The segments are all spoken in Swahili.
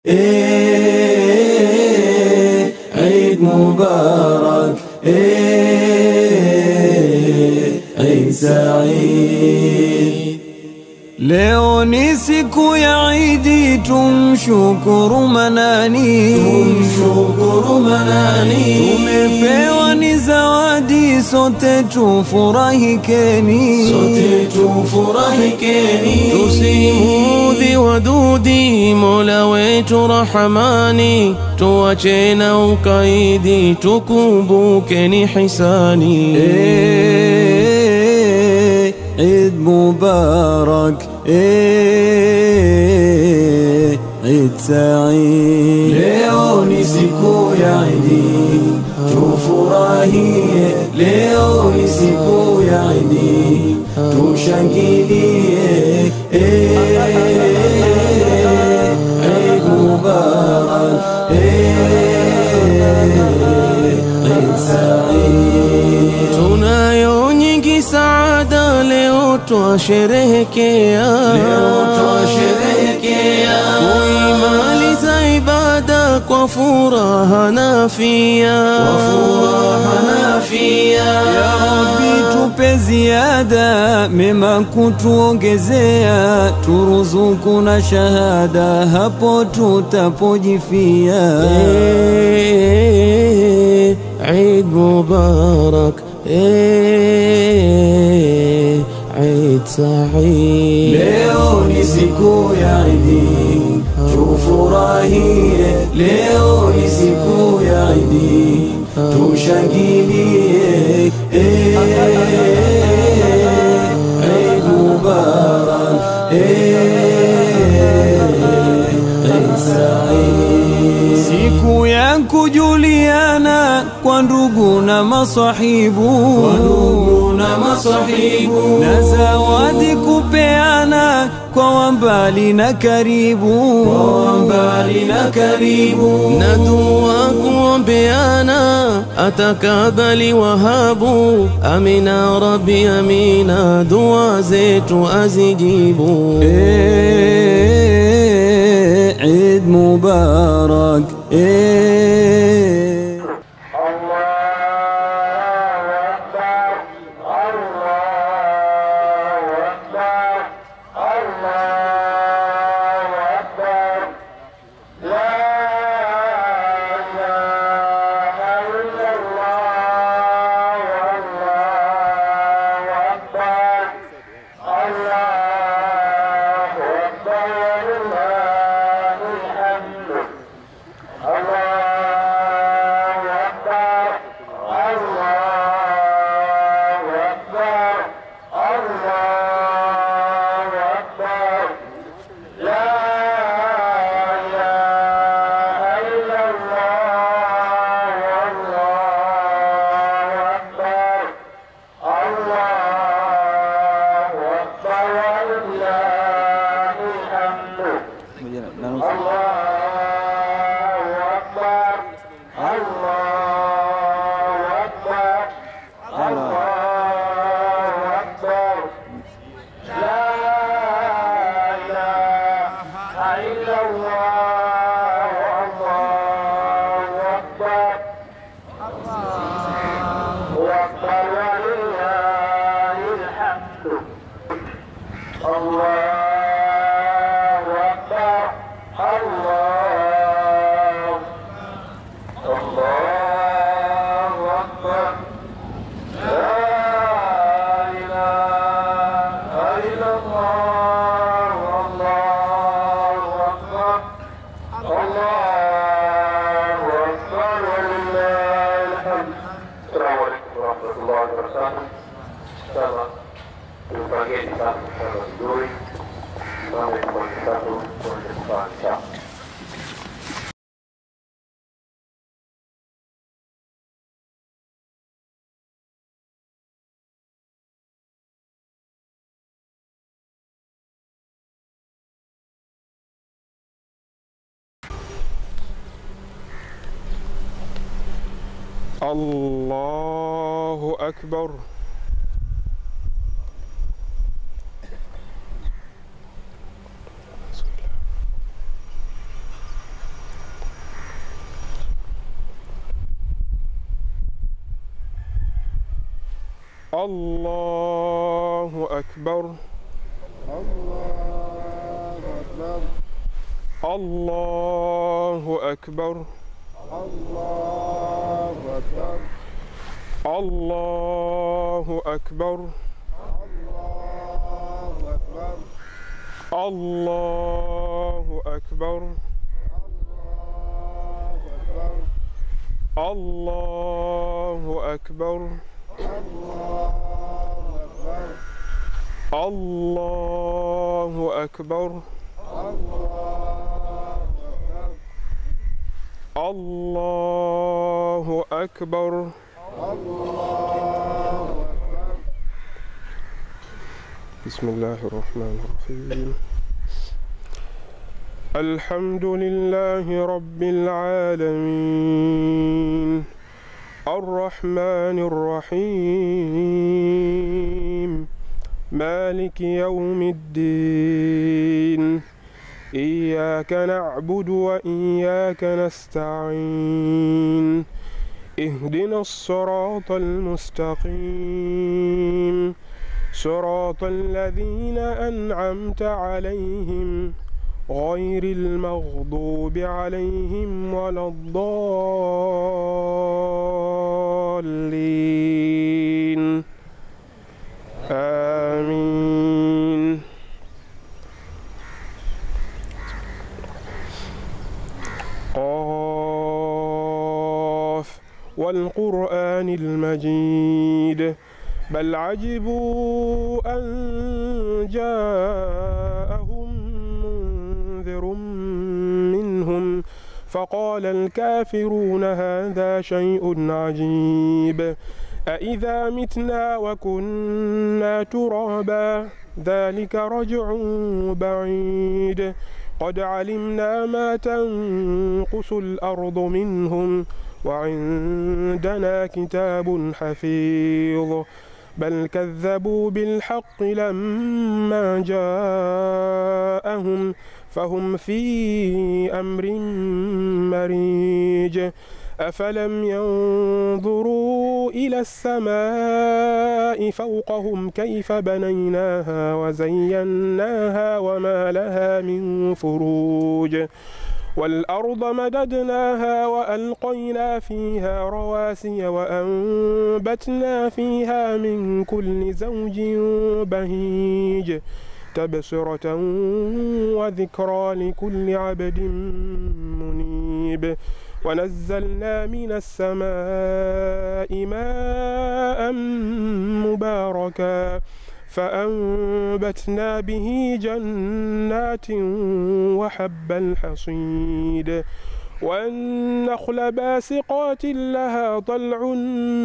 عيد مبارك عيد سعيد. Leo ni siku ya Idi, tumshukuru Manani, tumshukuru Manani. Tumepewa ni zawadi, sote tufurahikeni, sote tufurahikeni. Tusimudhi wadudi, Mola wetu Rahamani, tuache na ukaidi, tukumbukeni hisani. عيد مبارك عيد سعيد. Leo ni siku ya Idi, tufurahie. Leo ni siku ya Idi, tushangilie. عيد مبارك عيد سعيد. Tunayo nyingi saada leo twasherehekea, leo twasherehekea. Kuimaliza ibada kwa furaha na afia, kwa furaha na afia. Ya Rabbi tupe ziada, mema kutuongezea, turuzuku na shahada hapo tutapojifia. Eid Mubarak عيد سعيد. Leo ni siku ya Idi, tufurahie. Leo ni siku ya Idi, tushangilie. Eid Mubarak Eid Said. Siku ya kujuliana kwa ndugu na masahibu, kwa ndugu na masahibu, na zawadi kupeana kwa wambali na karibu, kwa wambali na karibu, na dua kuombeana atakabali Wahabu. Amina Rabbi amina, dua zetu azijibu. عيد مبارك الله أكبر. الله أكبر الله أكبر الله أكبر الله أكبر الله أكبر الله أكبر الله أكبر بسم الله الرحمن الرحيم الحمد لله رب العالمين الرحمن الرحيم مالك يوم الدين إياك نعبد وإياك نستعين اهدنا الصراط المستقيم صراط الذين أنعمت عليهم غير المغضوب عليهم ولا الضالين آمين قاف والقرآن المجيد بل عجبوا أن جاءهم منذر منهم فقال الكافرون هذا شيء عجيب أإذا متنا وكنا ترابا ذلك رجع بعيد قد علمنا ما تنقص الأرض منهم وعندنا كتاب حفيظ بل كذبوا بالحق لما جاءهم فهم في أمر مريج أفلم ينظروا إلى السماء فوقهم كيف بنيناها وزيناها وما لها من فروج والأرض مددناها وألقينا فيها رواسي وأنبتنا فيها من كل زوج بهيج تبصرة وذكرى لكل عبد منيب ونزلنا من السماء ماء مباركا فأنبتنا به جنات وحب الحصيد والنخل باسقات لها طلع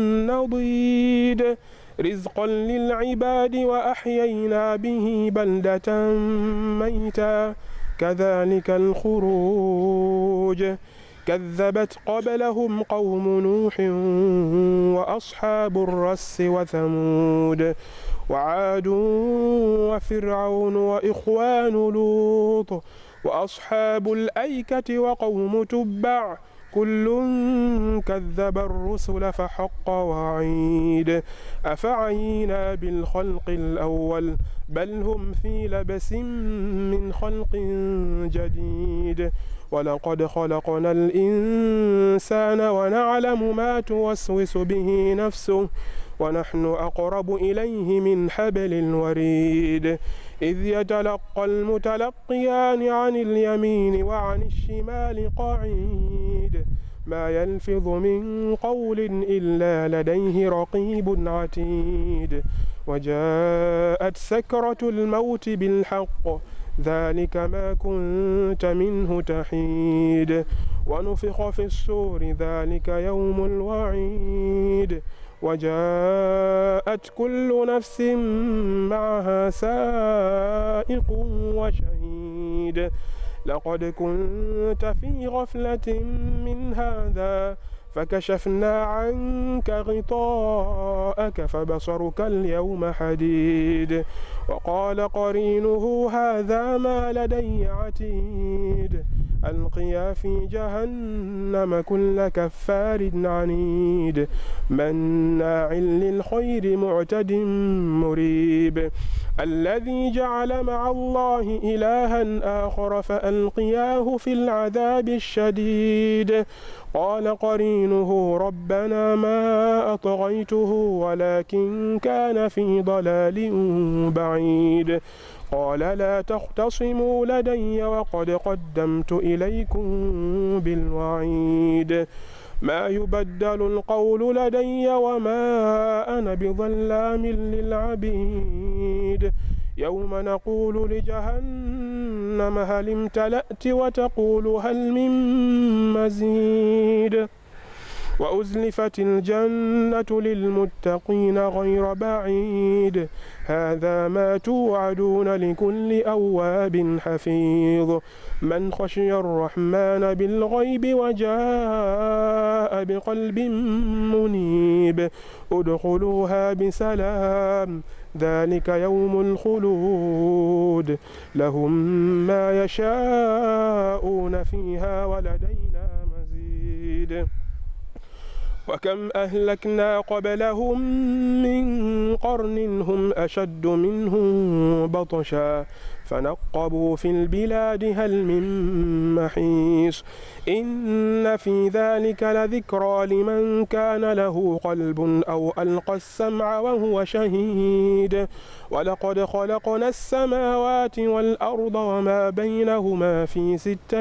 نضيد رزقا للعباد وأحيينا به بلدة ميتا كذلك الخروج كذبت قبلهم قوم نوح وأصحاب الرس وثمود وعاد وفرعون وإخوان لوط وأصحاب الأيكة وقوم تبع كل كذب الرسل فحق وعيد أفعينا بالخلق الأول بل هم في لبس من خلق جديد ولقد خلقنا الإنسان ونعلم ما توسوس به نفسه ونحن أقرب إليه من حبل الوريد إذ يتلقى المتلقيان عن اليمين وعن الشمال قعيد ما يلفظ من قول إلا لديه رقيب عتيد وجاءت سكرة الموت بالحق ذلك ما كنت منه تحيد ونفخ في الصور ذلك يوم الوعيد وجاءت كل نفس معها سائق وشهيد لقد كنت في غفلة من هذا فكشفنا عنك غطاءك فبصرك اليوم حديد وقال قرينه هذا ما لدي عتيد ألقيا في جهنم كل كفار عنيد مناع للخير معتد مريب الذي جعل مع الله إلها آخر فألقياه في العذاب الشديد قال قرينه ربنا ما أطغيته ولكن كان في ضلال بعيد قال لا تختصموا لدي وقد قدمت إليكم بالوعيد ما يبدل القول لدي وما أنا بظلام للعبيد يوم نقول لجهنم هل امتلأت وتقول هل من مزيد وأزلفت الجنة للمتقين غير بعيد هذا ما توعدون لكل أواب حفيظ من خشي الرحمن بالغيب وجاء بقلب منيب ادخلوها بسلام ذلك يوم الخلود لهم ما يشاءون فيها ولدينا مزيد وكم أهلكنا قبلهم من قرن هم أشد منهم بطشا فنقبوا في البلاد هل من محيص إن في ذلك لذكرى لمن كان له قلب أو ألقى السمع وهو شهيد ولقد خلقنا السماوات والأرض وما بينهما في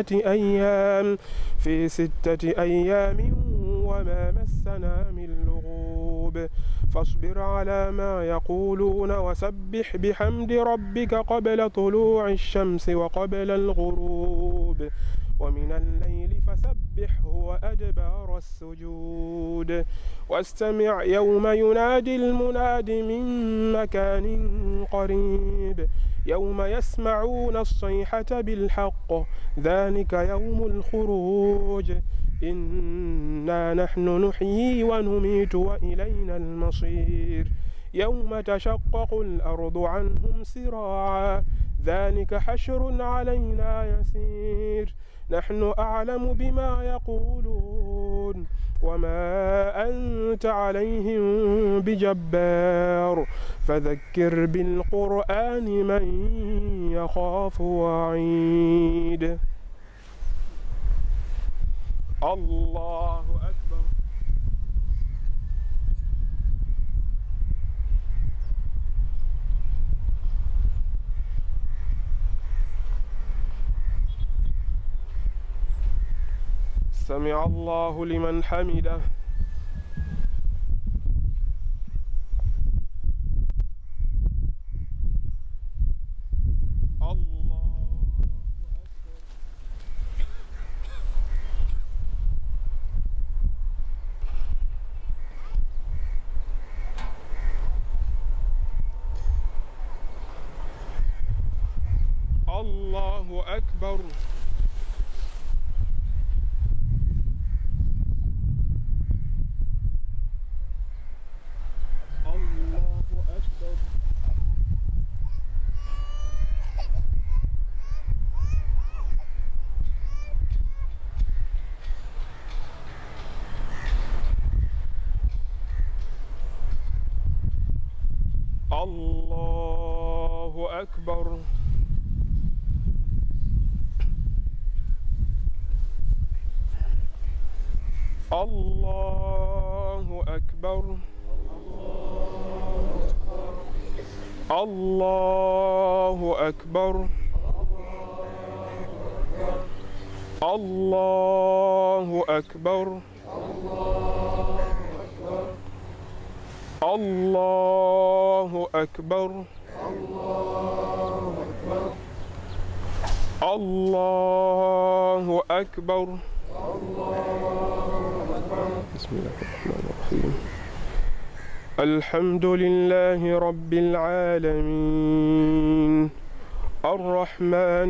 ستة أيام وما مسنا من لغوب فاصبر على ما يقولون وسبح بحمد ربك قبل طلوع الشمس وقبل الغروب ومن الليل فسبحه وأدبار السجود واستمع يوم ينادي المناد من مكان قريب يوم يسمعون الصيحة بالحق ذلك يوم الخروج إنا نحن نحيي ونميت وإلينا المصير يوم تشقق الأرض عنهم سراعا ذلك حشر علينا يسير نحن أعلم بما يقولون وما أنت عليهم بجبار فذكر بالقرآن من يخاف وعيد الله أكبر سمع الله لمن حمده الله أكبر الله أكبر الله أكبر الله أكبر الله أكبر الله أكبر الله أكبر بسم الله الرحمن الرحيم الحمد لله رب العالمين الرحمن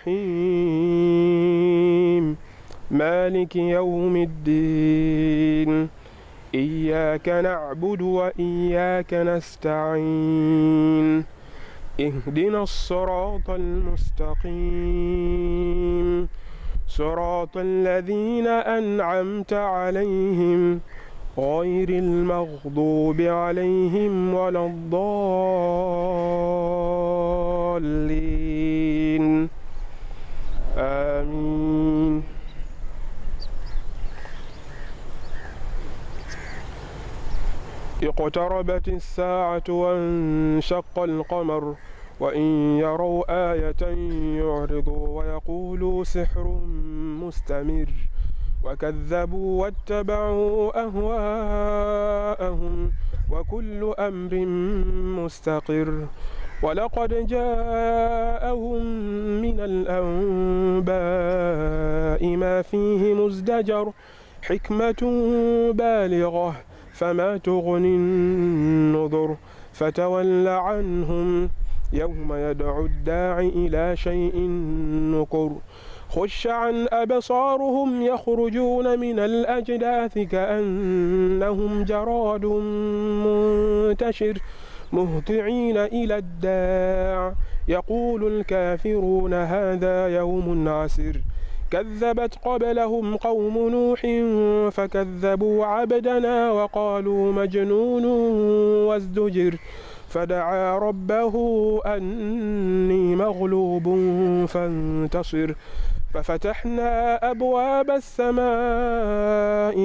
الرحيم مالك يوم الدين إياك نعبد وإياك نستعين اهدنا الصراط المستقيم صراط الذين أنعمت عليهم غير المغضوب عليهم ولا الضالين آمين. اقتربت الساعة وانشق القمر وإن يروا آية يعرضوا ويقولوا سحر مستمر وكذبوا واتبعوا أهواءهم وكل أمر مستقر ولقد جاءهم من الأنباء ما فيه مزدجر حكمة بالغة فما تغني النذر فتول عنهم يوم يدعو الداع إلى شيء نكر خش عن أبصارهم يخرجون من الأجداث كأنهم جراد منتشر مهطعين إلى الداع يقول الكافرون هذا يوم عسر كذبت قبلهم قوم نوح فكذبوا عبدنا وقالوا مجنون وازدجر فدعا ربه أني مغلوب فانتصر ففتحنا أبواب السماء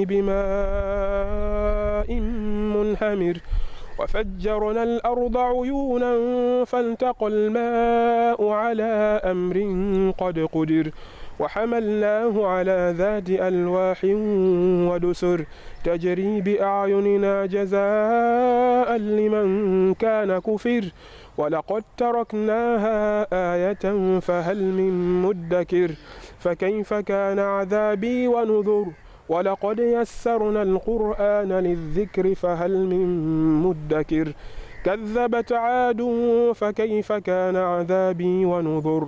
بماء منهمر وفجرنا الأرض عيونا فالتقى الماء على أمر قد قدر وحملناه على ذات ألواح ودسر تجري بأعيننا جزاء لمن كان كفر ولقد تركناها آية فهل من مدكر فكيف كان عذابي ونذر ولقد يسرنا القرآن للذكر فهل من مدكر كذبت عاد فكيف كان عذابي ونذر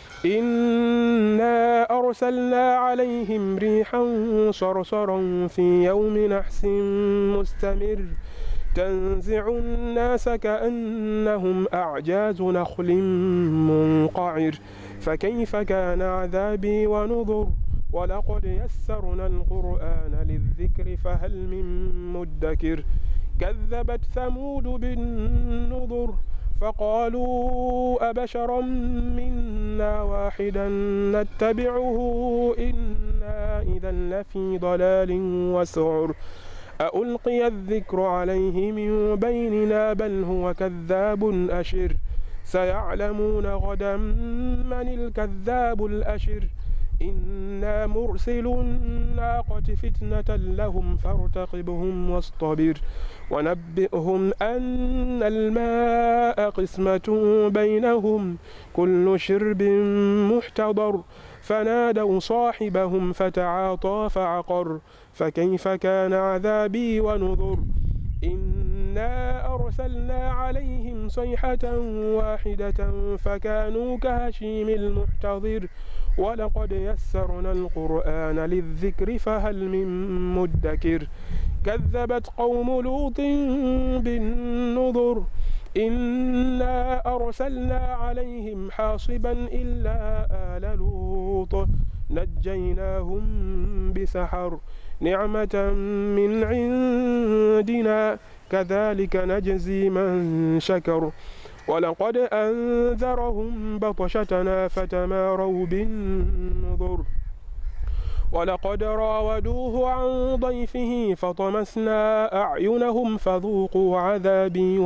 إنا أرسلنا عليهم ريحا صرصرا في يوم نحس مستمر تنزع الناس كأنهم أعجاز نخل منقعر فكيف كان عذابي ونذر ولقد يسرنا القرآن للذكر فهل من مدكر كذبت ثمود بالنذر فقالوا أبشرا منا واحدا نتبعه إنا إذا لفي ضلال وسعر ألقي الذكر عليه من بيننا بل هو كذاب أشر سيعلمون غدا من الكذاب الأشر إنا مرسل الناقة فتنة لهم فارتقبهم واصطبر ونبئهم أن الماء قسمة بينهم كل شرب محتضر فنادوا صاحبهم فتعاطى فعقر فكيف كان عذابي ونذر إنا أرسلنا عليهم صيحة واحدة فكانوا كهشيم المحتضر ولقد يسرنا القرآن للذكر فهل من مدكر كذبت قوم لوط بالنذر إنا أرسلنا عليهم حاصبا إلا آل لوط نجيناهم بسحر نعمة من عندنا كذلك نجزي من شكر ولقد أنذرهم بطشتنا فتماروا بالنذر ولقد راودوه عن ضيفه فطمسنا أعينهم فذوقوا عذابي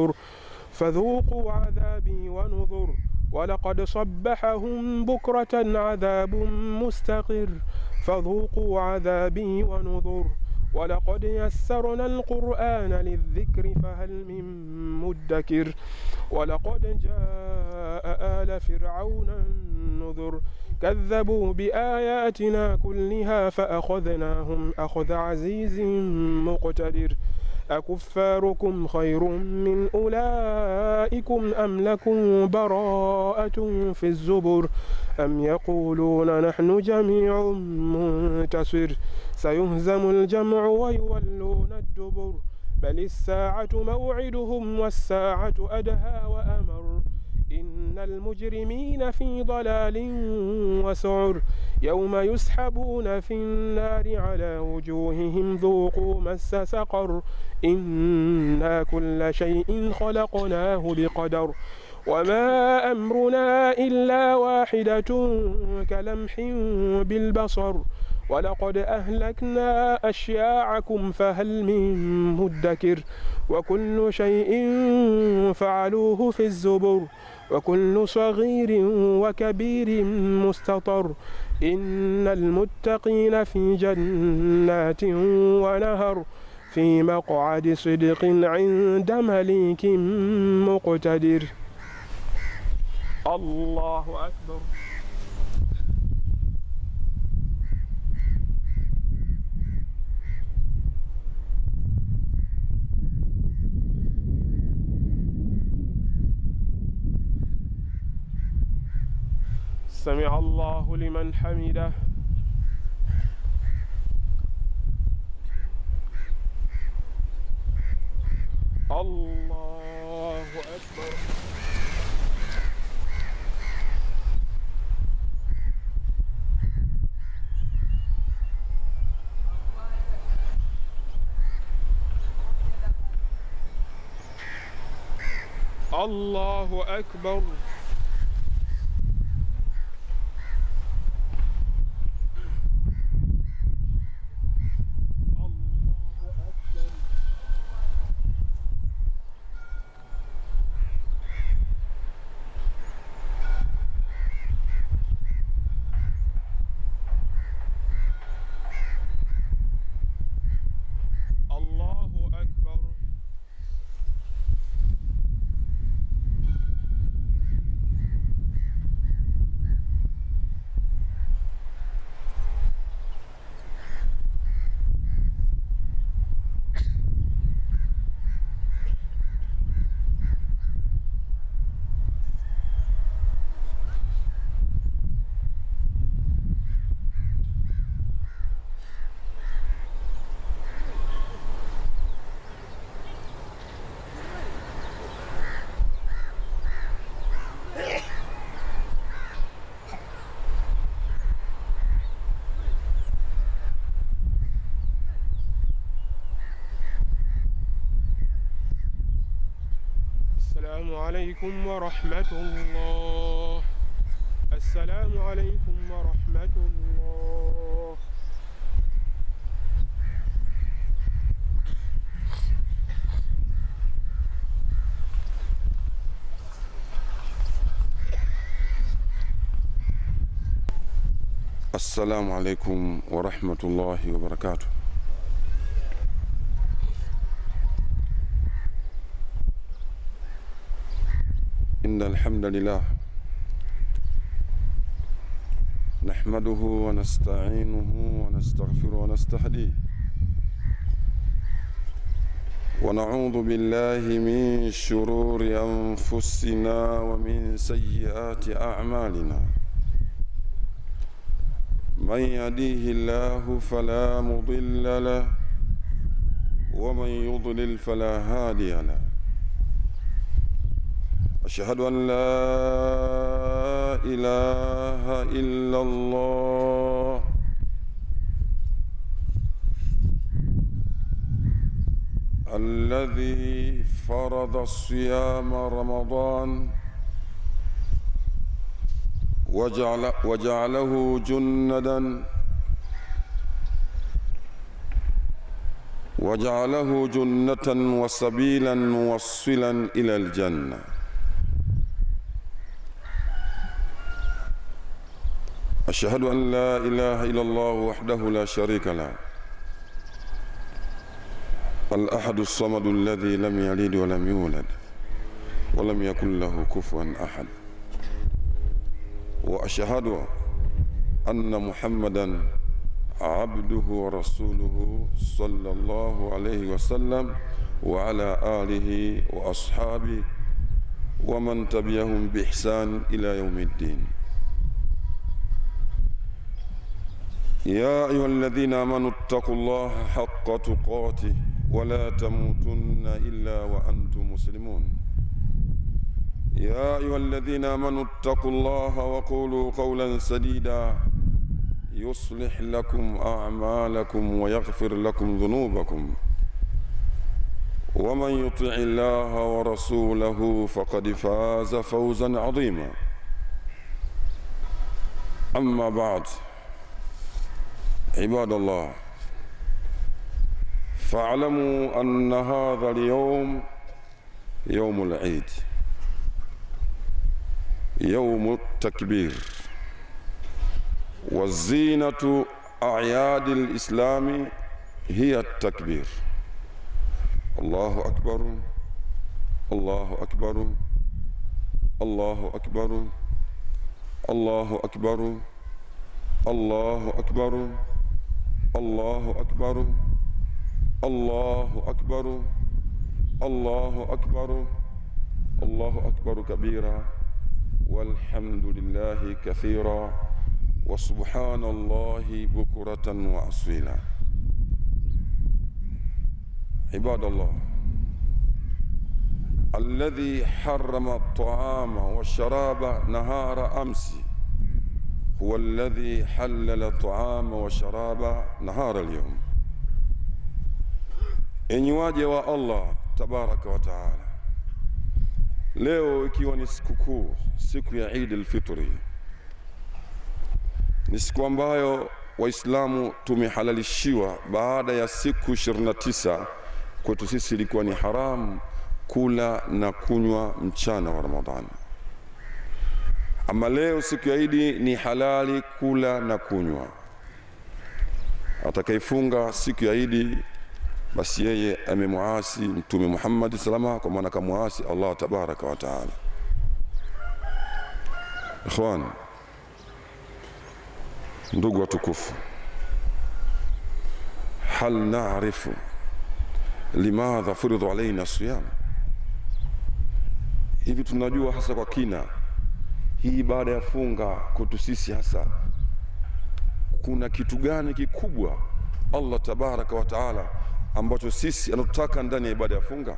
ونذر ولقد صبحهم بكرة عذاب مستقر فذوقوا عذابي ونذر ولقد يسرنا القرآن للذكر فهل من مدكر ولقد جاء آل فرعون النذر كذبوا بآياتنا كلها فأخذناهم أخذ عزيز مقتدر أكفاركم خير من أولئكم أم لكم براءة في الزبر أم يقولون نحن جميع منتصر سيهزم الجمع ويولون الدبر بل الساعة موعدهم والساعة أدهى وأمر إن المجرمين في ضلال وسعر يوم يسحبون في النار على وجوههم ذوقوا مس سقر إنا كل شيء خلقناه بقدر وما أمرنا إلا واحدة كلمح بالبصر ولقد أهلكنا أشياعكم فهل من مدكر وكل شيء فعلوه في الزبر وكل صغير وكبير مستطر إن المتقين في جنات ونهر في مقعد صدق عند مليك مقتدر. الله أكبر. سمع الله لمن حمده. الله أكبر. الله أكبر. السلام عليكم ورحمة الله. السلام عليكم ورحمة الله. السلام عليكم ورحمة الله وبركاته. إن الحمد لله نحمده ونستعينه ونستغفره ونستهديه ونعوذ بالله من شرور أنفسنا ومن سيئات أعمالنا. من يهديه الله فلا مضل له ومن يضلل فلا هادي له. أشهد أن لا إله إلا الله الذي فرض الصيام رمضان وجعله جنة وسبيلا موصلا إلى الجنة. أشهد أن لا إله إلا الله وحده لا شريك له الأحد الصمد الذي لم يلد ولم يولد ولم يكن له كفوا أحد. وأشهد أن محمدا عبده ورسوله صلى الله عليه وسلم وعلى آله وأصحابه ومن تبعهم بإحسان إلى يوم الدين. يا أيها الذين آمنوا اتقوا الله حق تقاته ولا تموتن إلا وأنتم مسلمون. يا أيها الذين آمنوا اتقوا الله وقولوا قولا سديدا يصلح لكم أعمالكم ويغفر لكم ذنوبكم ومن يطع الله ورسوله فقد فاز فوزا عظيما. أما بعد، عباد الله، فاعلموا أن هذا اليوم يوم العيد، يوم التكبير، والزينة أعياد الإسلام هي التكبير. الله أكبر، الله أكبر، الله أكبر، الله أكبر، الله أكبر، الله أكبر، الله أكبر، الله أكبر، الله أكبر كبيرا، والحمد لله كثيرا، وسبحان الله بكرة وأصيلا. عباد الله، الذي حرم الطعام والشراب نهار أمس هو الذي حلل الطعام والشراب نهار اليوم. Enyi waja wa Allah tabaraka wa taala, leo ikiwa ni sikukuu, siku ya Eid al-Fitri, ni siku ambayo Waislamu tumehalalishiwa baada ya siku 29. Kwetu sisi ilikuwa ni haramu kula na kunywa mchana wa Ramadhani. Ama leo siku ya Eid ni halali kula na kunywa. Atakayefunga siku ya Eid basi yeye amemuasi Mtume Muhammad salama, kwa maana kamuasi Allah tabaraka wa taala. Ikhwan, ndugu watukufu, hal na'rifu limadha furidha alaina siyam? Hivi tunajua hasa kwa kina hii baada ya funga kwetu sisi hasa kuna kitu gani kikubwa Allah tabaraka wa taala ambacho sisi anataka ndani ya ibada ya funga?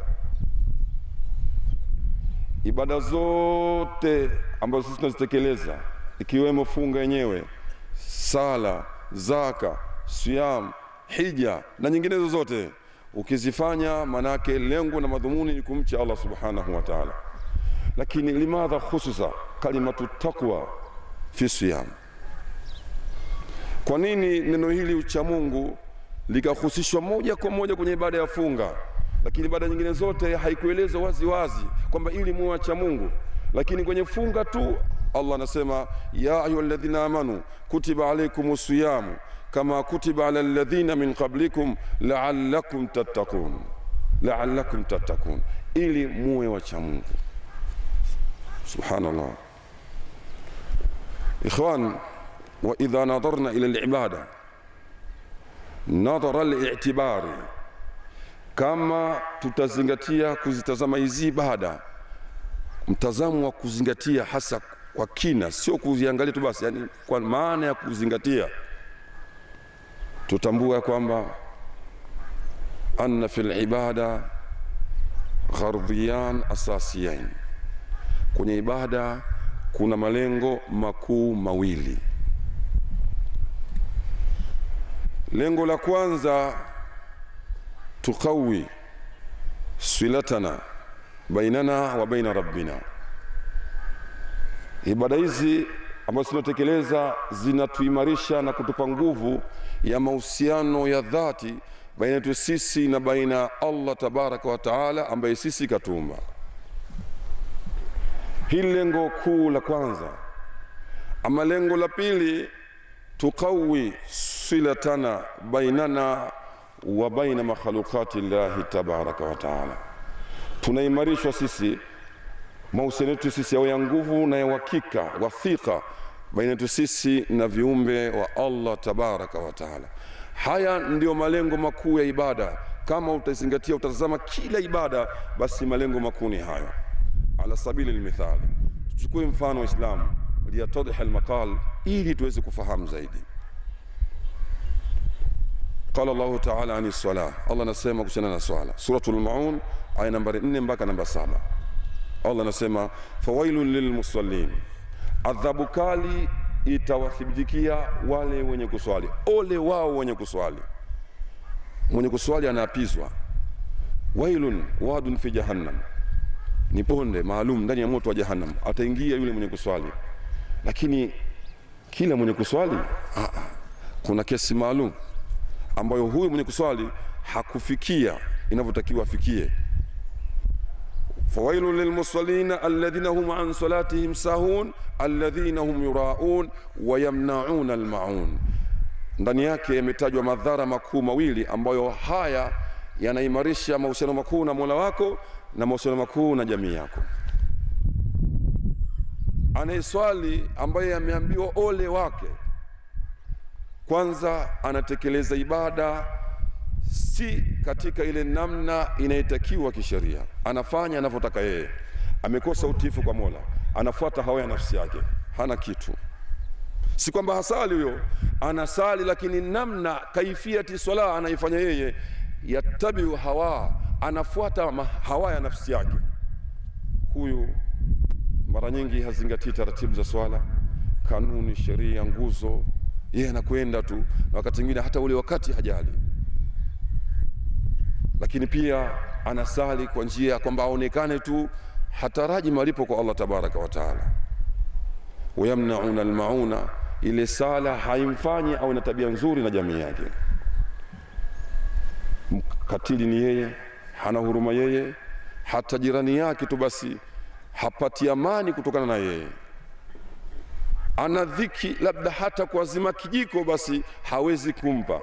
Ibada zote ambazo sisi tunazitekeleza, ikiwemo funga yenyewe, sala, zaka, siyam, hija na nyinginezo zote, ukizifanya manake lengo na madhumuni ni kumcha Allah subhanahu wa ta'ala. Lakini limadha khususa kalimatu taqwa fi siyam? Kwa nini neno hili ucha Mungu likahusishwa moja kwa moja kwenye ibada ya funga, lakini ibada nyingine zote haikuelezwa wazi wazi kwamba ili muwe wacha Mungu? Lakini kwenye funga tu Allah anasema ya ayyuhalladhina amanu kutiba alaykumus siyam kama kutiba alal ladhina min qablikum la'allakum tattaqun, la'allakum tattaqun, ili muwe wacha Mungu. Subhanallah. Ikhwan, wa idha nadarna ila al-ibada nadhara al-i'tibari, kama tutazingatia kuzitazama hizi ibada mtazamo wa kuzingatia hasa kwa kina, sio kuziangalia tu basi, yani kwa maana ya kuzingatia, tutambua kwamba anna fil ibada ghardiyan asasiyain, kwenye ibada kuna malengo makuu mawili. Lengo la kwanza, tuqawi silatana bainana wa baina rabbina. Ibada hizi ambazo tunatekeleza zinatuimarisha na kutupa nguvu ya mahusiano ya dhati baina yetu sisi na baina Allah tabaraka wa taala ambaye sisi katumba. Hili lengo kuu la kwanza. Ama lengo la pili, tuqawi silatana bainana wa baina makhluqati llahi tabaraka wa taala. Tunaimarishwa sisi mahusiano yetu sisi ya nguvu na ya uhakika wathika baina yetu sisi na viumbe wa Allah tabaraka wa taala. Haya ndio malengo makuu ya ibada. Kama utazingatia, utazama kila ibada, basi malengo makuu ni hayo. Ala sabili almithali, tuchukue mfano wa Islam liyatadhi almaqal ili tuweze kufahamu zaidi. Qala Allah ta'ala ani salah, Allah nasema kuhusiana na swala, suratul Maun aya nambari 4 mpaka namba 7. Allah anasema fawailun lilmusallin, adhabu kali itawathibitikia wale wenye kuswali. Ole wao wenye kuswali. Mwenye kuswali anaapizwa. Wailun wadun fi jahannam, ni bonde maalum ndani ya moto wa jahannam, ataingia yule mwenye kuswali. Lakini kila mwenye kuswali kuna kesi maalum ambayo huyu mwenye kuswali hakufikia inavyotakiwa afikie. fawailun lilmusallina alladhina hum an salatihim sahun alladhina hum yuraun wa yamnauna almaun. Ndani yake yametajwa madhara makuu mawili ambayo haya yanaimarisha mahusiano makuu na Mola wako na mahusiano makuu na jamii yako. Anayeswali ambaye ameambiwa ole wake, kwanza anatekeleza ibada si katika ile namna inayotakiwa kisheria, anafanya anavyotaka yeye, amekosa utiifu kwa Mola, anafuata hawa ya nafsi yake, hana kitu. Si kwamba hasali huyo, anasali lakini namna kaifiati swala anaifanya yeye, yatabiu hawa, anafuata hawa ya nafsi yake. Huyu mara nyingi hazingatii taratibu za swala, kanuni, sheria, nguzo, yeye anakwenda tu, na wakati mwingine hata ule wakati hajali. Lakini pia anasali kwa njia kwamba aonekane tu, hataraji malipo kwa Allah tabaraka wa taala. Wayamnauna almauna, ile sala haimfanyi au na tabia nzuri na jamii yake. Katili ni yeye, hana huruma yeye, hata jirani yake tu basi hapati amani kutokana na yeye. Ana dhiki labda hata kwa zima kijiko basi hawezi kumpa,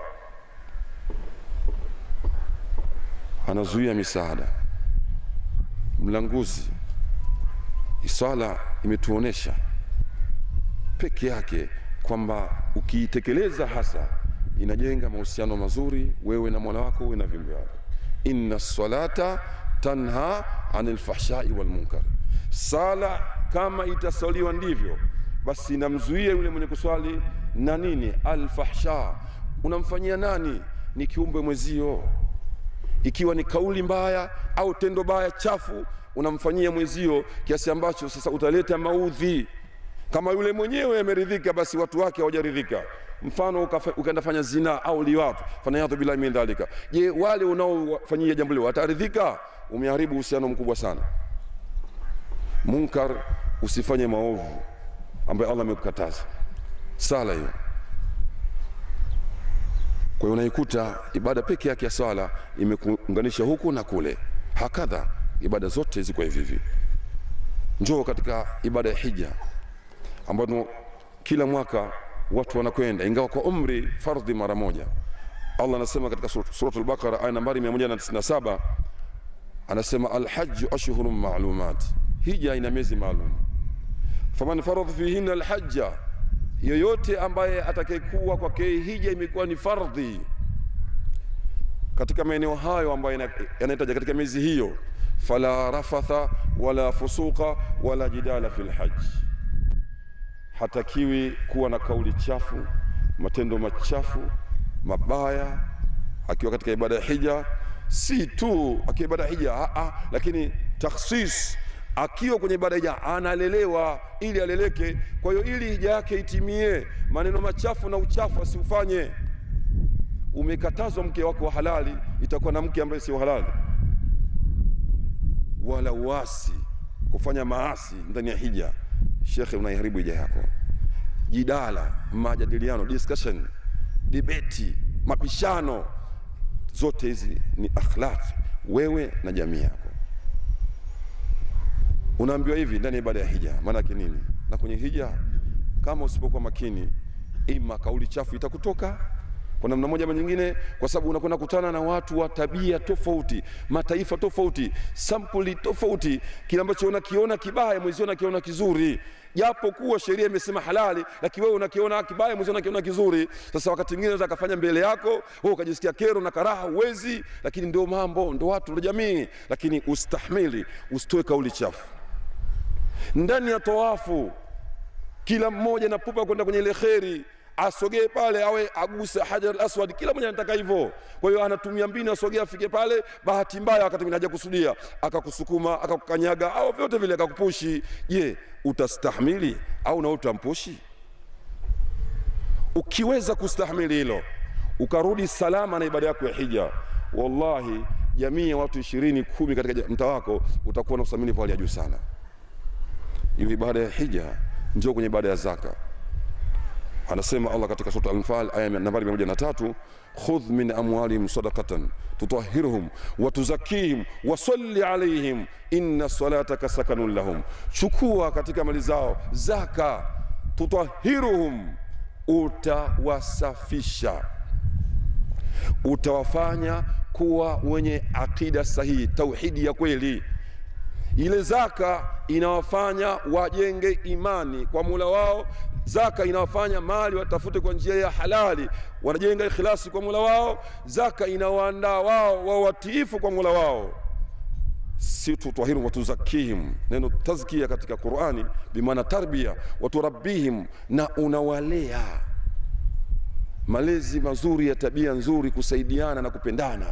anazuia misaada, mlanguzi. Swala imetuonesha peke yake kwamba ukiitekeleza hasa inajenga mahusiano mazuri wewe na Mola wako, wewe na viumbe wako. Inna salata tanha anil fahshai wal munkar. Sala kama itasaliwa ndivyo basi inamzuia yule mwenye kuswali na nini? Al-fahsha. Unamfanyia nani? Ni kiumbe mwezio. Ikiwa ni kauli mbaya au tendo baya chafu unamfanyia mwezio kiasi ambacho sasa utaleta maudhi. Kama yule mwenyewe ameridhika basi watu wake hawajaridhika. Mfano ukaenda fanya zina au liwatu, fanayatu bila min dhalika. Je, wale unaofanyia jambo lile wataridhika? Umeharibu uhusiano mkubwa sana. Munkar, usifanye maovu ambayo Allah amekukataza. Sala hiyo. Kwa hiyo unaikuta ibada peke yake ya swala imekuunganisha huku na kule. Hakadha ibada zote ziko hivi. Njoo katika ibada ya hija ambayo kila mwaka watu wanakwenda, ingawa kwa umri fardhi mara moja. Allah anasema katika suratul Baqara aya nambari 197, anasema al-hajj ashhurun ma'lumat, hija ina miezi maalum. Faman faradha fihinna al-hajja, yoyote ambaye atakayekuwa kwake hija imekuwa ni fardhi katika maeneo hayo ambayo yanahitaji katika miezi hiyo, fala rafatha wala fusuqa wala jidala fil hajj. Hatakiwi kuwa na kauli chafu, matendo machafu, mabaya akiwa katika ibada ya hija. Si tu akiwa ibada ya hija, lakini takhsis, akiwa kwenye ibada ya hija analelewa ili aleleke. Kwa hiyo ili hija yake itimie, maneno machafu na uchafu asiufanye. Umekatazwa mke wako wa halali, itakuwa na mke ambaye si halali. Wala uasi, kufanya maasi ndani ya hija, shekhe, unaiharibu hija yako. Jidala, majadiliano, discussion, debate, mapishano, zote hizi ni akhlaq wewe na jamii yako. Unaambiwa hivi ndani ya ibada ya hija, maana yake nini? Na kwenye hija kama usipokuwa makini, ima kauli chafu itakutoka kwa namna moja ama nyingine, kwa sababu unakwenda kukutana na watu wa tabia tofauti, mataifa tofauti, sampuli tofauti. Kile ambacho unakiona kibaya mwenzio unakiona kizuri, japo kuwa sheria imesema halali, lakini wewe unakiona kibaya mwenzio unakiona kizuri. Sasa wakati mwingine unaweza kufanya mbele yako wewe ukajisikia kero na karaha, uwezi, lakini ndio mambo, ndio watu, ndio jamii. Lakini ustahimili, usitoe kauli chafu. Ndani ya tawafu kila mmoja anapupa kwenda kwenye ile kheri, asogee pale, awe aguse Hajar al-Aswad. Kila mmoja anataka hivyo. Kwa hiyo anatumia mbinu asogee afike pale, bahati mbaya wakati mwingine hajakusudia akakusukuma, akakukanyaga au vyote vile akakupushi. Je, utastahimili au na utampushi? Ukiweza kustahimili hilo, ukarudi salama na ibada yako ya hija, wallahi jamii ya watu 20 10 katika mtaa wako utakuwa na usamini kwa hali ya juu sana. Hiyo ibada ya hija njoo kwenye ibada ya zaka. Anasema Allah katika sura Al-Anfal aya nambari 103, khudh min amwalihim sadaqatan tutahhiruhum wa tuzakkihim wa salli alayhim inna salataka sakanun lahum. Chukua katika mali zao zaka, tutahhiruhum, utawasafisha, utawafanya kuwa wenye akida sahihi, tauhidi ya kweli. Ile zaka inawafanya wajenge imani kwa Mola wao. Zaka inawafanya mali watafute kwa njia ya halali, wanajenga ikhlasi kwa Mola wao. Zaka inawaandaa wao wa watiifu kwa Mola wao. Si tutahhiru wa tuzakihim, neno tazkia katika Qur'ani bimaana tarbia, wa turabbihim, na unawalea malezi mazuri ya tabia nzuri, kusaidiana na kupendana.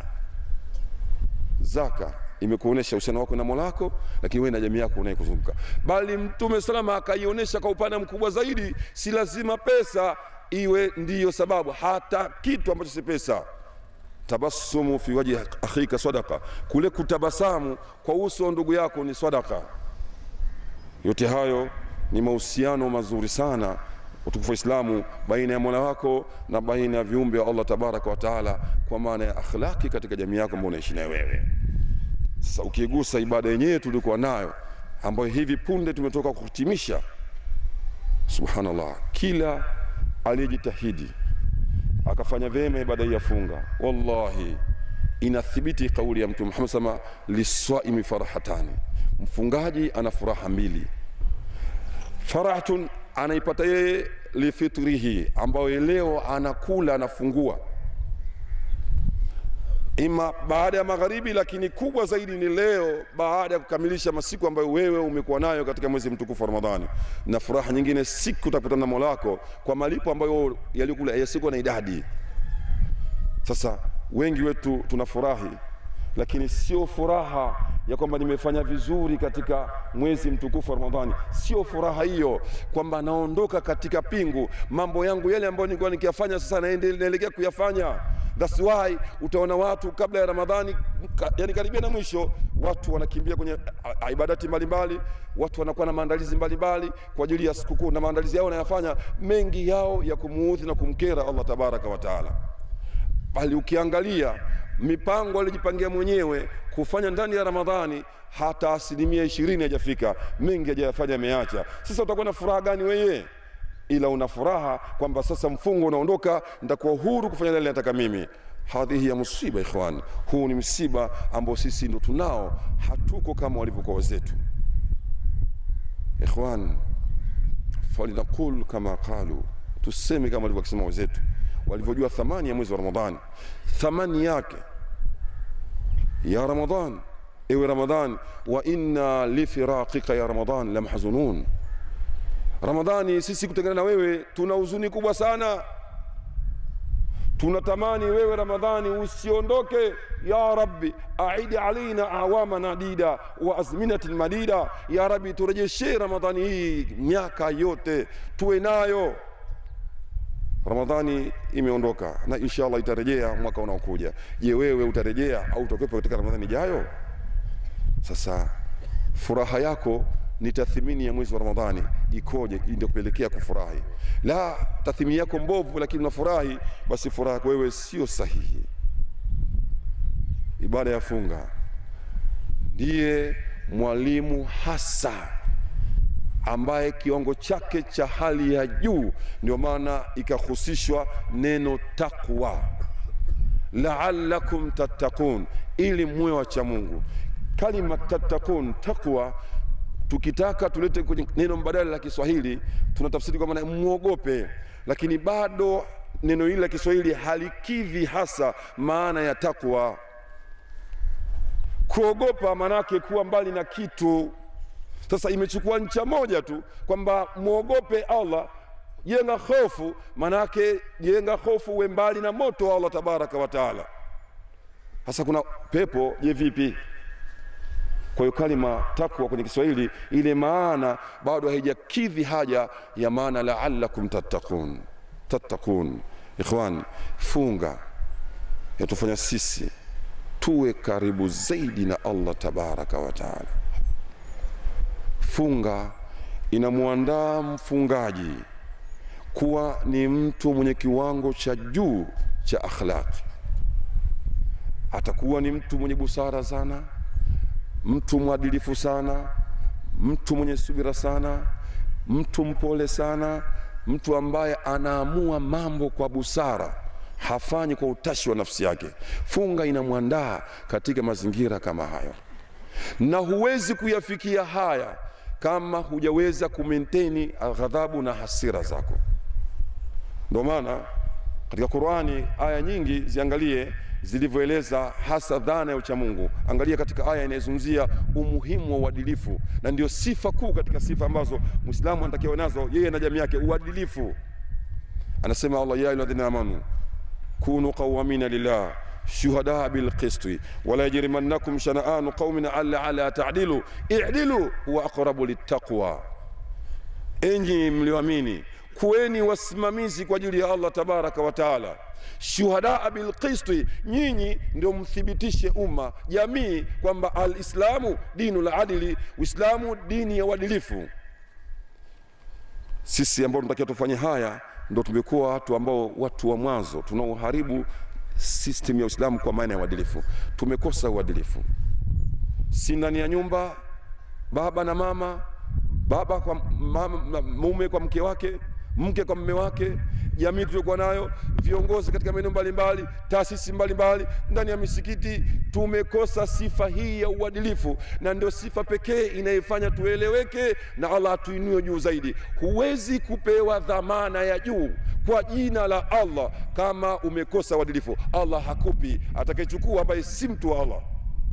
Zaka imekuonesha uhusiano wako na Mola wako, lakini wewe na jamii yako unayokuzunguka. Bali Mtume salama akaionyesha kwa upana mkubwa zaidi, si lazima pesa iwe ndiyo sababu, hata kitu ambacho si pesa. Tabassumu fi wajhi akhika sadaqa, kule kutabasamu kwa uso wa ndugu yako ni sadaqa. Yote hayo ni mahusiano mazuri sana utukufu wa Islamu baina ya Mola wako na baina ya viumbe wa Allah tabaraka wa taala, kwa maana ya akhlaki katika jamii yako ambayo unaishi nayo wewe. Sasa ukigusa ibada yenyewe tulikuwa nayo ambayo hivi punde tumetoka kuhitimisha, subhanallah, kila aliyejitahidi akafanya vema ibada hii ya funga, wallahi inathibiti kauli ya Mtume Muhammad sama liswaimi farahatani, mfungaji ana furaha mbili. Farahatun anaipata yeye lifitrihi, ambayo leo anakula anafungua ima baada ya magharibi, lakini kubwa zaidi ni leo baada ya kukamilisha masiku ambayo wewe umekuwa nayo katika mwezi mtukufu wa Ramadhani. Na furaha nyingine siku utakutana na Mola wako kwa malipo ambayo yalikula yasikuwa na idadi. Sasa wengi wetu tunafurahi, lakini sio furaha ya kwamba nimefanya vizuri katika mwezi mtukufu wa Ramadhani. Sio furaha hiyo kwamba naondoka katika pingu, mambo yangu yale ambayo nilikuwa nikiyafanya sasa naendelea kuyafanya. That's why utaona watu kabla ya Ramadhani, yani karibia na mwisho, watu wanakimbia kwenye ibadati mbalimbali, watu wanakuwa na maandalizi mbalimbali kwa ajili ya sikukuu, na maandalizi yao wanayafanya mengi yao ya kumuudhi na kumkera Allah tabaraka wa taala. Bali ukiangalia mipango alijipangia mwenyewe kufanya ndani ya Ramadhani, hata 20% hajafika, mengi hajayafanya, ameacha. Sasa utakuwa na furaha gani wewe? Ila una furaha kwamba sasa mfungo unaondoka, nitakuwa huru kufanya yale nataka mimi. Hadhihi ya musiba ikhwan, huu ni msiba ambao sisi ndo tunao, hatuko kama walivyokuwa wazetu. Ikhwan, falinaqul kama qalu, tuseme kama walivyosema wazetu walivyojua thamani ya mwezi wa Ramadhani. Thamani yake ya Ramadhan, ewe Ramadhan, wa inna li firaqika ya Ramadhan la mahzunun. Ramadhani, sisi kutengana na wewe tuna huzuni kubwa sana. Tunatamani wewe Ramadhani usiondoke. Ya Rabbi, aidi alaina awama nadida wa azminatin madida. Ya Rabbi, turejeshe Ramadhani hii miaka yote tuwe nayo. Ramadhani imeondoka na inshallah itarejea mwaka unaokuja. Je, wewe utarejea au utakuwepo katika Ramadhani ijayo? Sasa furaha yako ni tathmini ya mwezi wa Ramadhani ikoje, ndio kupelekea kufurahi. La tathmini yako mbovu lakini unafurahi, basi furaha yako wewe sio sahihi. Ibada ya funga ndiye mwalimu hasa ambaye kiwango chake cha hali ya juu, ndio maana ikahusishwa neno taqwa, la'allakum tattaqun, ili muwe wacha Mungu. Kalima tattaqun, taqwa, tukitaka tulete kwenye neno mbadala la Kiswahili tunatafsiri kwa maana muogope, lakini bado neno hili la Kiswahili halikidhi hasa maana ya taqwa. Kuogopa manake kuwa mbali na kitu. Sasa imechukua ncha moja tu kwamba muogope Allah. jenga hofu, manake jenga hofu uwe mbali na moto wa Allah tabaraka wa taala. Sasa kuna pepo, je vipi? Kwa hiyo kalima takwa kwenye Kiswahili ile maana bado haijakidhi haja ya maana la'allakum tattaqun. Ikhwan, funga yatufanya sisi tuwe karibu zaidi na Allah tabaraka wa taala. Funga inamuandaa mfungaji kuwa ni mtu mwenye kiwango cha juu cha akhlaqi. Atakuwa ni mtu mwenye busara sana, mtu mwadilifu sana, mtu mwenye subira sana, mtu mpole sana, mtu ambaye anaamua mambo kwa busara, hafanyi kwa utashi wa nafsi yake. Funga inamwandaa katika mazingira kama hayo, na huwezi kuyafikia haya kama hujaweza kumaintain ghadhabu na hasira zako. Ndio maana katika Qur'ani aya nyingi ziangalie zilivyoeleza hasa dhana ya uchamungu. Angalia katika aya inayozungumzia umuhimu wa uadilifu, na ndio sifa kuu katika sifa ambazo Muislamu anatakiwa nazo yeye na jamii yake, uadilifu. Anasema Allah, ya ayyuhalladhina amanu kunu qawamina lillah shuhadaa bil qisti wala yajrimannakum shana'anu qaumin alla ta'dilu i'dilu huwa aqrabu littaqwa. Enyi mlioamini, kuweni wasimamizi kwa ajili ya Allah tabaraka wa taala, shuhadaa bil qisti, nyinyi ndio mthibitishe umma, jamii, kwamba al-islamu dinul adli, Uislamu dini ya uadilifu. Sisi ambao tunatakiwa tufanye haya ndio tumekuwa watu wa mwanzo tunaoharibu system ya Uislamu kwa maana ya uadilifu. Tumekosa uadilifu, si ndani ya nyumba, baba na mama, baba kwa mama, mume kwa mke wake, mke kwa mume wake, jamii tulikuwa nayo, viongozi katika maeneo mbalimbali, taasisi mbalimbali, ndani ya misikiti. Tumekosa sifa hii ya uadilifu, na ndio sifa pekee inayofanya tueleweke na Allah atuinue juu zaidi. Huwezi kupewa dhamana ya juu kwa jina la Allah kama umekosa uadilifu. Allah hakupi, atakayechukua ambaye si mtu wa Allah.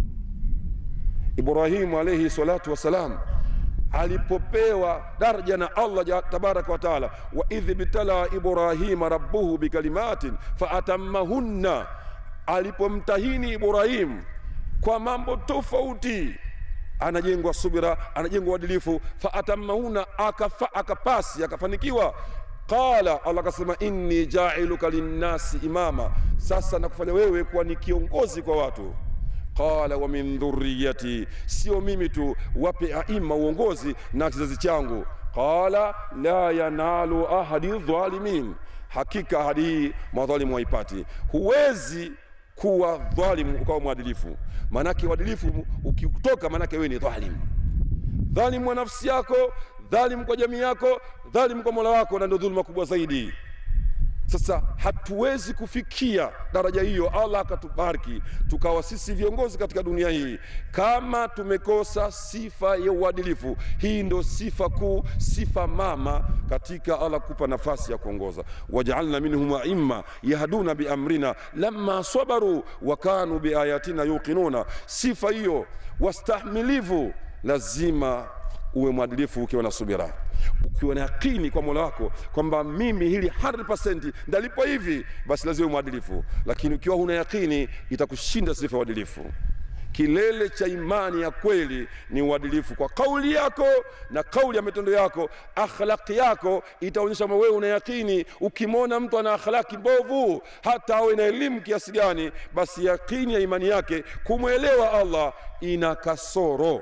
Ibrahim alayhi salatu wasalam alipopewa daraja na Allah tabaraka wa taala, wa idh bitala Ibrahim rabbuhu bikalimatin faatammahunna, alipomtahini Ibrahim kwa mambo tofauti, anajengwa subira, anajengwa uadilifu, faatammahunna, akapasi, akafanikiwa. Qala, Allah akasema, inni ja'iluka linnasi imama, sasa nakufanya wewe kuwa ni kiongozi kwa watu. Qala wa min dhurriyyati, sio mimi tu, wape aima uongozi na kizazi changu. Qala la yanalu ahadi dhalimin, hakika ahadi hii madhalimu haipati. Huwezi kuwa dhalimu ukawa mwadilifu, manake uadilifu ukitoka manake wewe ni dhalimu. Dhalimu wa nafsi yako, dhalimu kwa jamii yako, dhalimu kwa Mola wako, na ndio dhulma kubwa zaidi. Sasa hatuwezi kufikia daraja hiyo, Allah akatubariki tukawa sisi viongozi katika dunia hii, kama tumekosa sifa ya uadilifu. Hii ndio sifa kuu, sifa mama katika Allah kupa nafasi ya kuongoza. Waj'alna minhum a'imma yahduna biamrina lamma sabaru wa kanu biayatina yuqinuna. Sifa hiyo, wastahimilivu, lazima uwe mwadilifu ukiwa na subira, ukiwa na yakini kwa Mola wako kwamba mimi hili 100% ndalipo hivi, basi lazima uwe mwadilifu. Lakini ukiwa huna yakini, itakushinda sifa ya uadilifu. Kilele cha imani ya kweli ni uadilifu kwa kauli yako na kauli ya matendo yako. Akhlaqi yako itaonyesha wewe una yakini. Ukimwona mtu ana akhlaqi mbovu, hata awe na elimu kiasi gani, basi yakini ya imani yake kumwelewa Allah ina kasoro.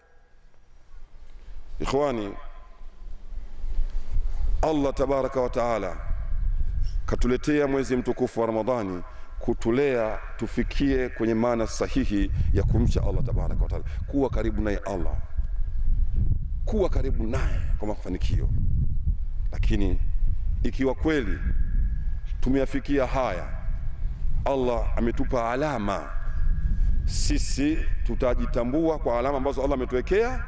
Ikhwani, Allah tabaraka wa taala katuletea mwezi mtukufu wa Ramadhani kutulea tufikie kwenye maana sahihi ya kumcha Allah tabaraka wa taala, kuwa karibu naye Allah, kuwa karibu naye kwa mafanikio. Lakini ikiwa kweli tumeyafikia haya, Allah ametupa alama, sisi tutajitambua kwa alama ambazo Allah ametuwekea,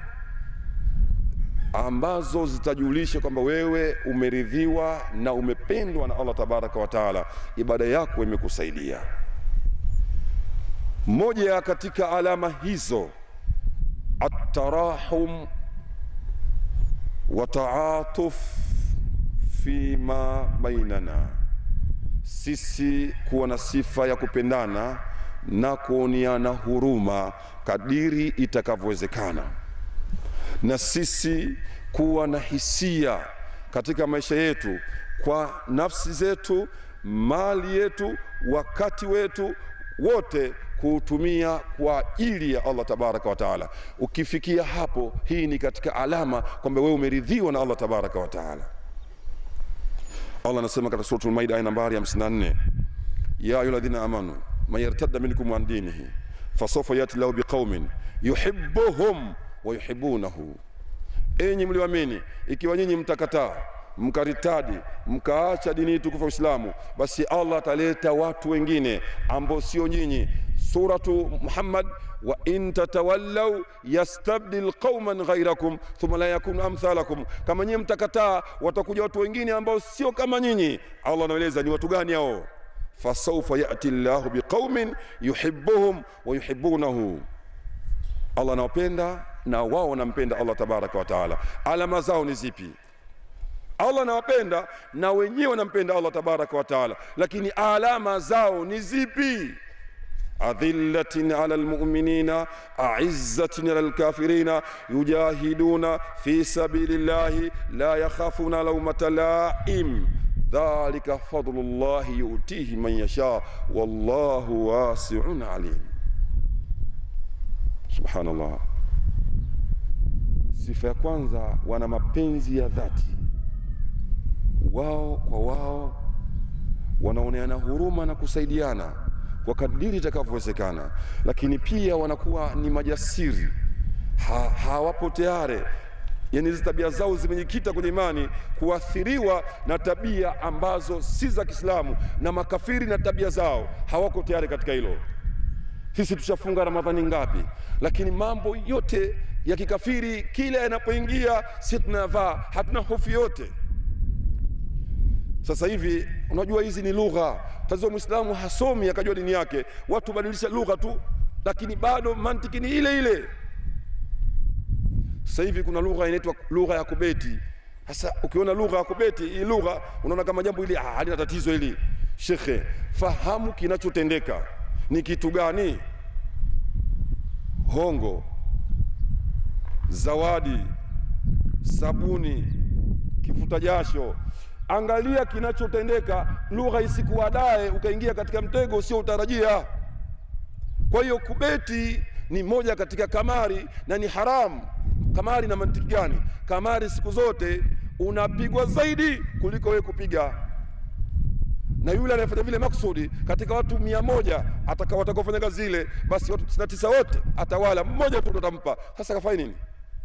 ambazo zitajulisha kwamba wewe umeridhiwa na umependwa na Allah tabaraka wa taala, ibada yako imekusaidia. Moja katika alama hizo, at-tarahum wa ta'atuf fima bainana, sisi kuwa na sifa ya kupendana na kuoniana huruma kadiri itakavyowezekana, na sisi kuwa na hisia katika maisha yetu kwa nafsi zetu, mali yetu, wakati wetu wote kuutumia kwa ajili ya Allah tabaraka wa taala. Ukifikia hapo, hii ni katika alama kwamba wewe umeridhiwa na Allah tabaraka wa taala. Allah anasema katika sura Al-Maida aya nambari 54, ya ayyuhalladhina amanu man yartadda minkum an dinihi fasawfa yati lahu biqaumin yuhibbuhum wa yuhibbunahu. Enyi mlioamini, ikiwa nyinyi mtakataa, mkaritadi, mkaacha dini tukufu Uislamu, basi Allah ataleta watu wengine ambao sio nyinyi. Suratu Muhammad, wa in tatawallaw yastabdil qauman ghayrakum thumma la yakunu amthalakum. Kama nyinyi mtakataa, watakuja watu wengine ambao sio kama nyinyi. Allah anaeleza ni watu gani hao. Fasawfa yati Allahu biqaumin yuhibbuhum wa yuhibbunahu. Allah anawapenda na wao wanampenda Allah tabaraka wa taala. Alama zao ni zipi? Allah anawapenda na wenyewe wanampenda Allah tabaraka wa taala, lakini alama zao ni zipi? Adhillatin ala almu'minina a'izzatin ala alkafirina yujahiduna fi sabilillahi la yakhafuna lawmata la'im dhalika fadlullahi yu'tihi man yasha wallahu wasi'un alim. Subhanallah. Sifa ya kwanza, wana mapenzi ya dhati, wao kwa wao wanaoneana huruma na kusaidiana kwa kadiri itakavyowezekana, lakini pia wanakuwa ni majasiri, hawapo tayari. Yani hizo tabia zao zimejikita kwenye imani, kuathiriwa na tabia ambazo si za Kiislamu na makafiri na tabia zao, hawako tayari katika hilo. Sisi tushafunga Ramadhani ngapi, lakini mambo yote ya kikafiri kila yanapoingia sisi tunavaa, hatuna hofu yote. Sasa hivi unajua hizi ni lugha. Tazama, Muislamu hasomi akajua dini yake, watu badilisha lugha tu, lakini bado mantiki ni ile ile. Sasa hivi kuna lugha inaitwa lugha ya kubeti. Sasa ukiona lugha ya kubeti, hii lugha unaona kama jambo hili halina tatizo hili. Shekhe, fahamu kinachotendeka ni kitu gani? Hongo, zawadi, sabuni, kifuta jasho. Angalia kinachotendeka, lugha isikuadae ukaingia katika mtego usio utarajia. Kwa hiyo kubeti ni moja katika kamari na ni haramu. Kamari na mantiki gani? Kamari siku zote unapigwa zaidi kuliko wewe kupiga, na yule anayefanya vile maksudi katika watu 100 watakaofanya kazi zile, basi watu 99 wote atawala, mmoja tu atampa. Sasa kafanya nini?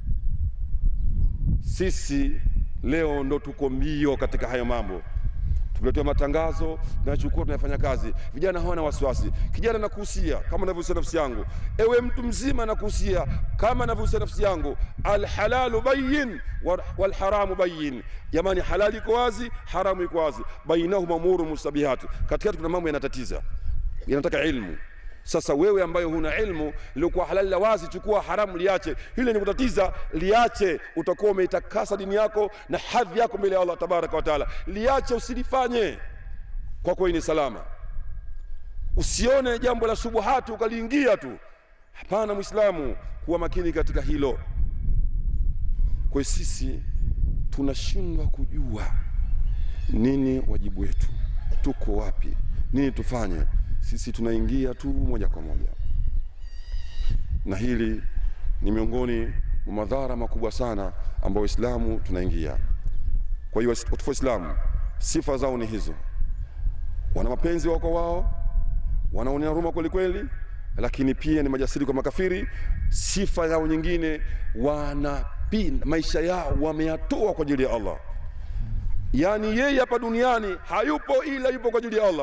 Sisi leo ndo tuko mbio katika hayo mambo. Tumeletwa matangazo, tunachukua, tunafanya kazi. Vijana hawana wasiwasi. Kijana nakuhusia kama ninavyohusia nafsi yangu, ewe mtu mzima nakuhusia kama ninavyohusia nafsi yangu, alhalalu bayyin wal haramu bayyin. Jamani, halali iko wazi, haramu iko wazi, bainahuma umuru mustabihat. Katikati kuna mambo yanatatiza, yanataka ilmu. Sasa wewe ambaye huna ilmu, ilikuwa halali la wazi, chukua, haramu liache. Hili lenye kutatiza liache, utakuwa umeitakasa dini yako na hadhi yako mbele ya Allah tabaraka wa taala. Liache, usilifanye, kwa kweli ni salama. Usione jambo la shubuhati ukaliingia tu. Hapana, Muislamu, kuwa makini katika hilo. Kwa sisi tunashindwa kujua nini wajibu wetu, tuko wapi, nini tufanye. Sisi tunaingia tu moja kwa moja, na hili ni miongoni mwa madhara makubwa sana ambayo Uislamu tunaingia. Kwa hiyo watu wa Uislamu sifa zao ni hizo, wana mapenzi wao kwa wao, wanaonea huruma kweli kweli, lakini pia ni majasiri kwa makafiri. Sifa yao nyingine, maisha yao wameyatoa kwa ajili ya Allah. Yani yeye hapa duniani hayupo ila yupo kwa ajili ya Allah.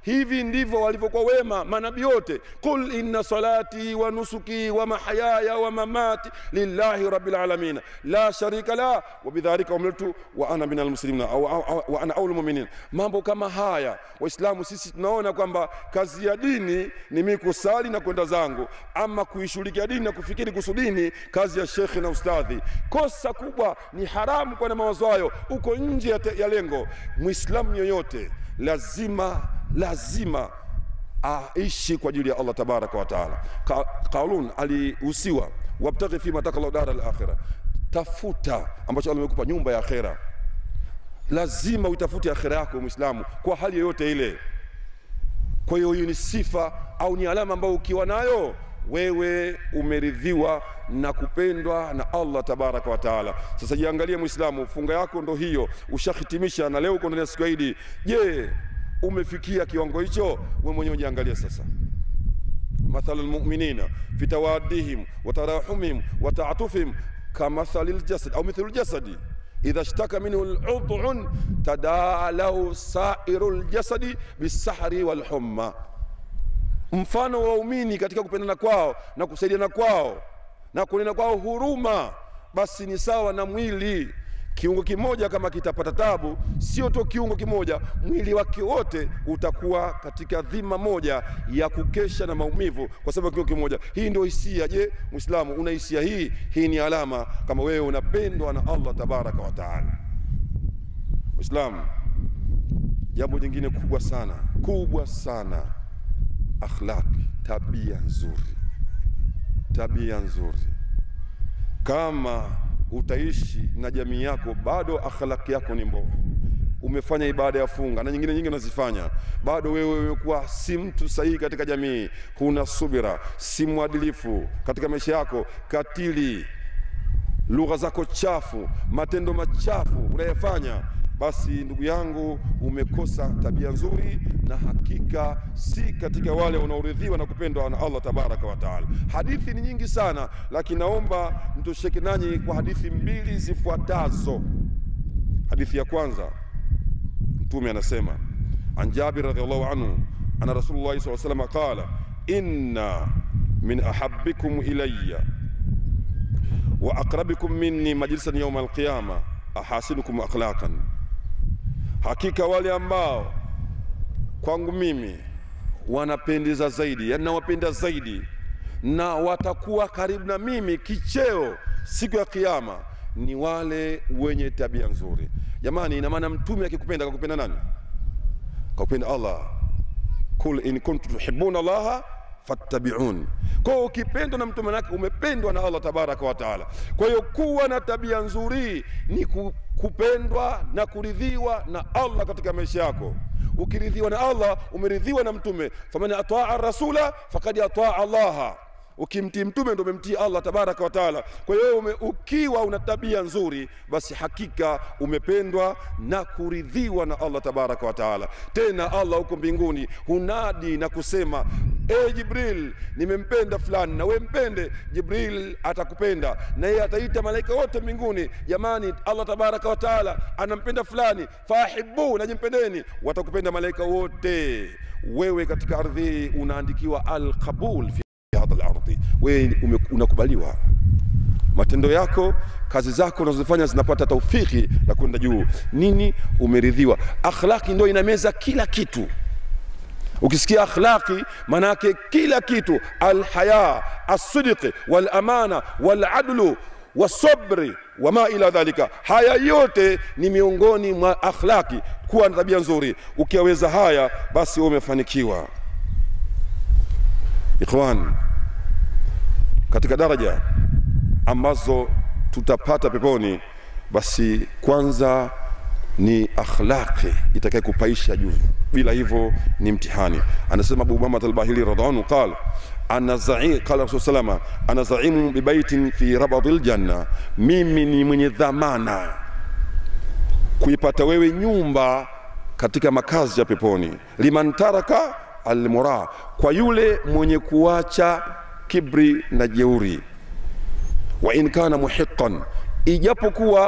hivi ndivyo walivyokuwa wema manabii wote. Qul inna salati wa nusuki wa mahayaya wa mamati lillahi rabbil alamin la sharika la wa bidhalika umirtu wa ana minal muslimin wa ana awwalul mu'minin. Mambo kama haya Waislamu sisi tunaona kwamba kazi ya dini ni mimi kusali na kwenda zangu, ama kuishughulikia dini na kufikiri kusudini kazi ya shekhi na ustadhi. Kosa kubwa, ni haramu kwa na mawazo hayo, uko nje ya lengo. Muislamu yoyote lazima aishi kwa ajili ya Allah tabaraka wa taala. Qaulun alihusiwa wabtaghi fi matakalla dar al-akhirah, tafuta ambacho Allah amekupa, nyumba ya akhera. Lazima uitafute akhera yako Muislamu kwa hali yoyote ile. Kwa hiyo ni sifa au ni alama ambayo ukiwa nayo wewe umeridhiwa na kupendwa na Allah tabaraka wa taala. Sasa jiangalie Muislamu, funga yako ndo hiyo, ushahitimisha na leo uko ndani ya siku ya Eid. Je, umefikia kiwango hicho? Wewe mwenyewe jiangalie sasa. Mathalul mu'minina fi tawaddihim wa tarahumihim wa ta'atufihim kamathalil jasad au mithlul jasadi idha ishtaka minhu al-'udhun tadaalahu sa'irul jasadi bis-sahri wal humma. Mfano wa waumini katika kupendana kwao na kusaidiana kwao na kunena kwao huruma, basi ni sawa na mwili. Kiungo kimoja kama kitapata tabu, sio tu kiungo kimoja, mwili wake wote utakuwa katika dhima moja ya kukesha na maumivu kwa sababu kiungo kimoja. Hii ndio hisia. Je, Muislamu una hisia hii? Hii ni alama kama wewe unapendwa na Allah tabaraka wa taala. Muislamu, jambo jingine kubwa sana, akhlaqi, tabia nzuri. Kama utaishi na jamii yako bado akhlaqi yako ni mbovu, umefanya ibada ya funga na nyingine unazifanya, bado wewe kuwa si mtu sahihi katika jamii, huna subira, si mwadilifu katika maisha yako, katili, lugha zako chafu, matendo machafu unayofanya, basi ndugu yangu umekosa tabia nzuri, na hakika si katika wale wanaoridhiwa na kupendwa na Allah tabaraka wa taala. Hadithi ni nyingi sana, lakini naomba mtosheke nanyi kwa hadithi mbili zifuatazo. Hadithi ya kwanza, Mtume anasema, an Jabir radhiyallahu anhu anna Rasulullah sallallahu alayhi wasallam qala inna min ahabbikum ilayya wa aqrabikum minni majlisan yawm al-qiyamah ahasinukum akhlaqan. Hakika wale ambao kwangu mimi wanapendeza zaidi, yani nawapenda zaidi, na watakuwa karibu na mimi kicheo siku ya kiyama, ni wale wenye tabia nzuri. Jamani, ina maana Mtume akikupenda akakupenda nani? Akakupenda Allah. Kul in kuntum tuhibbuna Allah fattabi'un. Kwa ukipendwa na Mtume wake umependwa na Allah tabaraka wa taala. Kwa hiyo kuwa na tabia nzuri ni kupendwa na kuridhiwa na Allah katika maisha yako. Ukiridhiwa na Allah umeridhiwa na Mtume. Faman ataa rasula faqad ataa Allah. Ukimtii Mtume ndio umemtii Allah tabaraka wa taala. Kwa hiyo ukiwa una tabia nzuri, basi hakika umependwa na kuridhiwa na Allah tabaraka wa taala. Tena Allah huko mbinguni hunadi na kusema, Jibril, nimempenda fulani na wewe mpende. Jibril atakupenda na yeye ataita malaika wote mbinguni, jamani, Allah tabaraka wa taala anampenda fulani, fahibu, na jimpendeni. Watakupenda malaika wote. Wewe katika ardhi unaandikiwa al-qabul fi hadha al-ardhi, wewe unakubaliwa. Matendo yako, kazi zako unazofanya zinapata taufiki na kwenda juu. Nini? Umeridhiwa. Akhlaqi ndio inameza kila kitu. Ukisikia akhlaqi maana yake kila kitu, alhaya, as-sidq, wal amana, wal adlu, wasabri wama ila dhalika. Haya yote ni miongoni mwa akhlaqi, kuwa na tabia nzuri. Ukiweza haya, basi umefanikiwa. Ikhwan, katika daraja ambazo tutapata peponi, basi kwanza ni akhlaqi itakaye kupaisha juu. Bila hivyo ni mtihani. Anasema Abu Umama al-Bahili radhiallahu anhu qala ana za'i qala Rasul sallama ana za'imu bi baitin fi rabadil janna, mimi ni mwenye dhamana kuipata wewe nyumba katika makazi ya peponi. Liman taraka al-mura, kwa yule mwenye kuacha kibri na jeuri. Wa in kana muhiqqan, ijapokuwa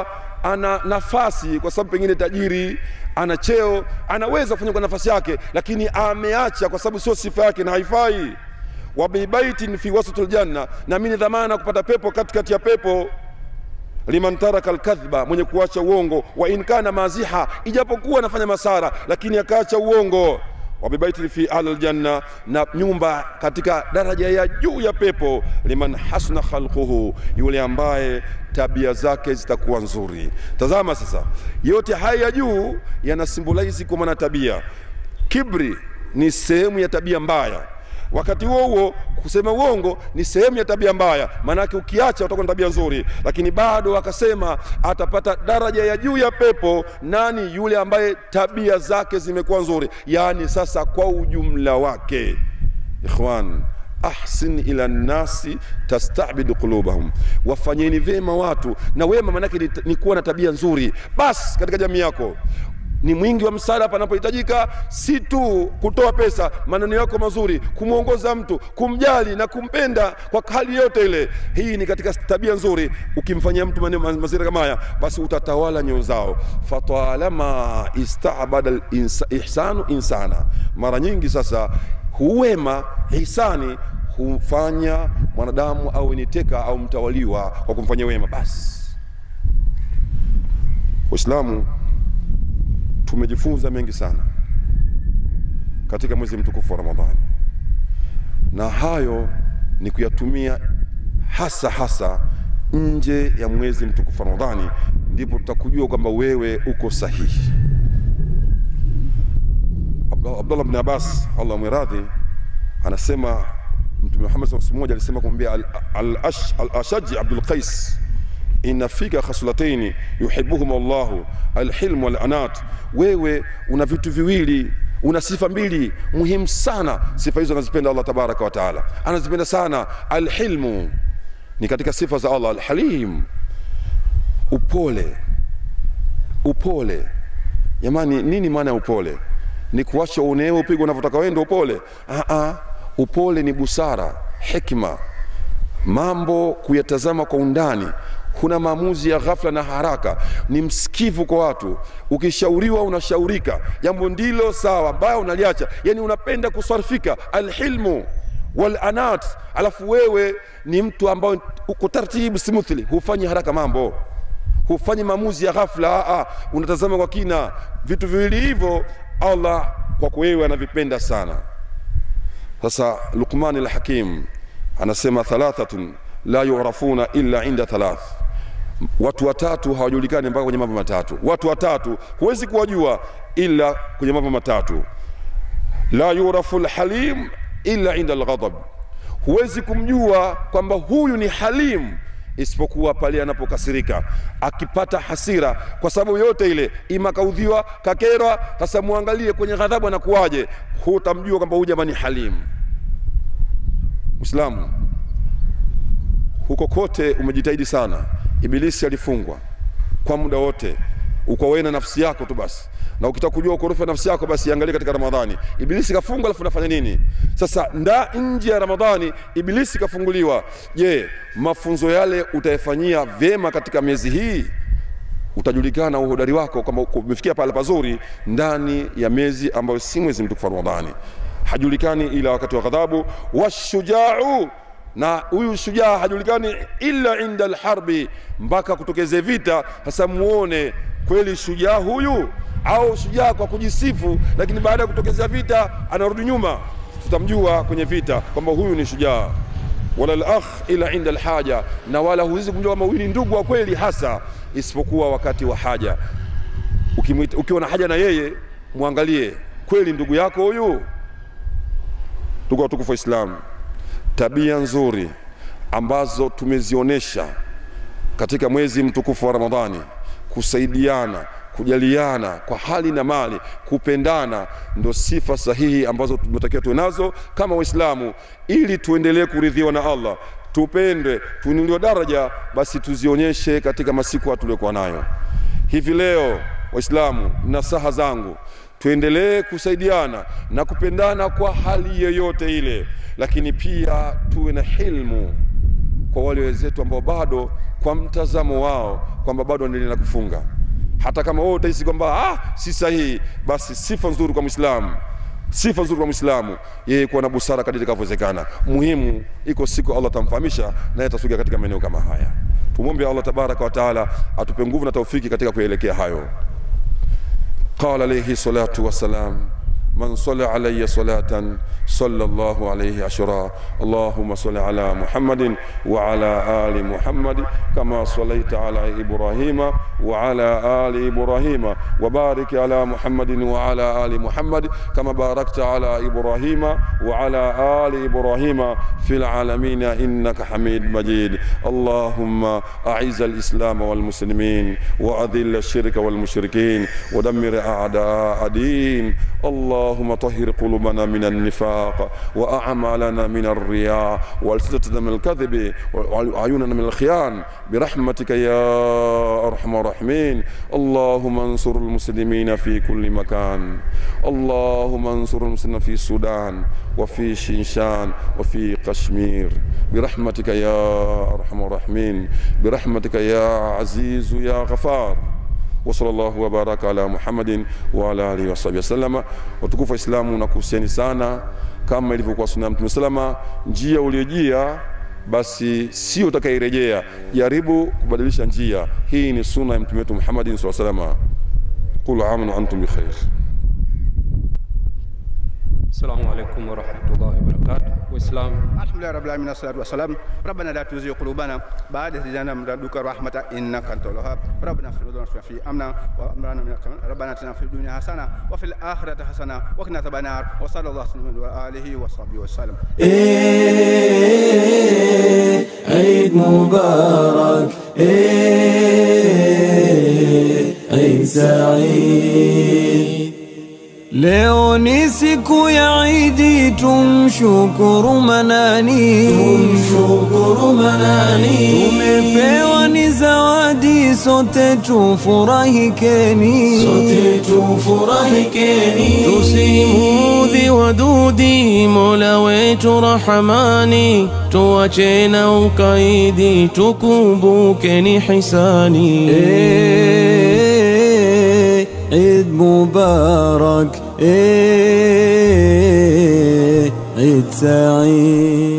ana nafasi, kwa sababu pengine tajiri, ana cheo, anaweza kufanya kwa nafasi yake, lakini ameacha kwa sababu sio sifa yake na haifai. Wa bibaitin fi wasatil janna, na mimi dhamana kupata pepo katikati ya pepo. Liman taraka alkadhba, mwenye kuacha uongo. Wa in kana maziha, ijapokuwa anafanya masara lakini akaacha uongo. Wa bibaitin fi aljanna, na nyumba katika daraja ya juu ya pepo. Liman hasna khalquhu, yule ambaye tabia zake zitakuwa nzuri. Tazama sasa, yote haya ya juu yanasimbolize kwa maana tabia. Kibri ni sehemu ya tabia mbaya. Wakati huo kusema uongo ni sehemu ya tabia mbaya, maana yake ukiacha utakuwa na tabia nzuri. Lakini bado akasema atapata daraja ya juu ya pepo nani? Yule ambaye tabia zake zimekuwa nzuri. Yani sasa kwa ujumla wake, ikhwan, ahsin ila nasi tastabid qulubahum, wafanyeni vema watu. Na wema maana yake ni kuwa na tabia nzuri basi katika jamii yako. Ni mwingi wa msaada panapohitajika, si tu kutoa pesa, maneno yako mazuri, kumuongoza mtu, kumjali na kumpenda kwa hali yote ile. Hii ni katika tabia nzuri. Ukimfanyia mtu maneno mazuri kama haya, basi utatawala nyoyo zao. Fatalama istabada ihsanu insana, mara nyingi sasa huwema, ihsani hufanya mwanadamu au niteka au mtawaliwa kwa kumfanyia wema. Basi Uislamu tumejifunza mengi sana katika mwezi mtukufu wa Ramadhani, na hayo ni kuyatumia hasa nje ya mwezi mtukufu wa Ramadhani, ndipo tutakujua kwamba wewe uko sahihi. Abdullah ibn Abbas, Allah mwiradhi, anasema Mtume Muhammad sallallahu alaihi wasallam alisema kumwambia al-Ashaj Abdul Qais, inna fika khaslatayn yuhibbuhum Allah, alhilm wal anat. Wewe una vitu viwili, una sifa mbili muhimu sana. Sifa hizo anazipenda Allah tabaraka wa taala, anazipenda sana. Alhilmu ni katika sifa za Allah, alhalim upole. Jamani, nini maana ya upole? Ni kuacha unewe upigwe unavyotaka wewe ndio upole? Upole ni busara, hikma, mambo kuyatazama kwa undani. Kuna maamuzi ya ghafla na haraka. Ni msikivu kwa watu, ukishauriwa unashaurika, jambo ndilo sawa, baya unaliacha. Yani unapenda kusarifika. Alhilmu wal anat. Alafu wewe ni mtu ambao uko taratibu, smoothly, hufanyi haraka mambo, hufanyi maamuzi ya ghafla. Unatazama kwa kina. Vitu viwili hivyo Allah kwa wewe anavipenda sana. Sasa Luqman al-Hakim anasema thalathatun la yu'rafuna illa inda thalath, watu watatu hawajulikani mpaka kwenye mambo matatu. Watu watatu huwezi kuwajua ila kwenye mambo matatu. La yu'rafu al-halim illa inda al-ghadab, huwezi kumjua kwamba huyu ni halim isipokuwa pale anapokasirika, akipata hasira kwa sababu yote ile, ima kaudhiwa, kakerwa. Sasa muangalie kwenye ghadhabu anakuaje, hutamjua kwamba huyu jamani halim. Muislamu, huko kote umejitahidi sana. Ibilisi alifungwa kwa muda wote, uko wewe na nafsi yako tu basi. Na ukitaka kujua ukorofi wa nafsi yako, basi angalia katika Ramadhani. Ibilisi kafungwa, alafu unafanya nini? Sasa nje ya Ramadhani Ibilisi kafunguliwa. Je, mafunzo yale utayafanyia vyema katika miezi hii? Utajulikana uhodari wako kama umefikia pale pazuri ndani ya miezi ambayo si mwezi mtukufu wa Ramadhani. Hajulikani ila wakati wa ghadhabu. Washujau, na huyu shujaa hajulikani illa inda alharbi, mpaka kutokeze vita. Sasa muone kweli shujaa huyu au shujaa kwa kujisifu, lakini baada ya kutokezea vita anarudi nyuma. Tutamjua kwenye vita kwamba huyu ni shujaa. Wala al-akh ila inda al-haja, na wala huwezi kumjua kama huyu ni ndugu wa kweli hasa isipokuwa wakati wa haja. Ukiwa na haja na yeye, muangalie kweli ndugu yako huyu. Ndugu watukufu wa Islam, tabia nzuri ambazo tumezionesha katika mwezi mtukufu wa Ramadhani, kusaidiana, kujaliana kwa hali na mali, kupendana, ndo sifa sahihi ambazo tunatakiwa tuwe nazo kama Waislamu, ili tuendelee kuridhiwa na Allah, tupende, tuinuliwe daraja. Basi tuzionyeshe katika masiku tuliokuwa nayo hivi leo. Waislamu, nasaha zangu, tuendelee kusaidiana na kupendana kwa hali yoyote ile, lakini pia tuwe na hilmu kwa wale wenzetu ambao bado kwa mtazamo wao kwamba bado endelea na kufunga. Hata kama wewe utahisi kwamba si sahihi, basi sifa nzuri kwa Muislamu, sifa nzuri kwa Muislamu yeye kuwa na busara kadiri itakavyowezekana. Muhimu iko siku Allah tamfahamisha naye atasukia katika maeneo kama haya. Tumwombe Allah tabaraka wa taala atupe nguvu na taufiki katika kuelekea hayo. Qala alayhi salatu wassalam, من صلى علي صلاة صلى الله عليه عشرا. اللهم صل على محمد وعلى آل محمد كما صليت على إبراهيم وعلى آل إبراهيم، وبارك على محمد وعلى آل محمد كما باركت على إبراهيم وعلى آل إبراهيم في العالمين إنك حميد مجيد. اللهم أعز الإسلام والمسلمين وأذل الشرك والمشركين ودمر أعداء الدين. اللهم طهر قلوبنا من النفاق وأعمالنا من الرياء والستنا من الكذب وعيوننا من الخيان برحمتك يا أرحم الراحمين. اللهم انصر المسلمين في كل مكان. اللهم انصر المسلمين في السودان وفي شيشان وفي كشمير برحمتك يا أرحم الراحمين، برحمتك يا عزيز يا غفار. وصلى الله وبارك على محمد وعلى آله وصحبه وسلم. Watukufu wa Islamu, nakuhusieni sana kama ilivyokuwa sunna ya Mtume salama, njia uliyojia basi sio utakairejea, jaribu kubadilisha njia. Hii ni sunna ya Mtume wetu Muhammad sallallahu alaihi wasallam. Qul amanu antum bi khair. السلام عليكم ورحمة الله وبركاته. والسلام الحمد لله رب العالمين والصلاة والسلام. ربنا لا تزغ قلوبنا بعد إذ هديتنا من لدنك رحمة إنك أنت الوهاب. ربنا اغفر لنا في أمنا وأمرنا من الكمال. ربنا آتنا في الدنيا حسنة وفي الآخرة حسنة وقنا عذاب النار. وصلى الله على آله وصحبه وسلم. عيد مبارك، عيد سعيد. Leo ni siku ya Idi, tumshukuru Manani, tumshukuru Manani. Tumepewa ni zawadi, sote tufurahikeni, sote tufurahikeni. Tusimudhi wadudi, Mola wetu Rahamani, tuache na ukaidi, tukumbukeni hisani. Eid Mubarak, Eid Saeed.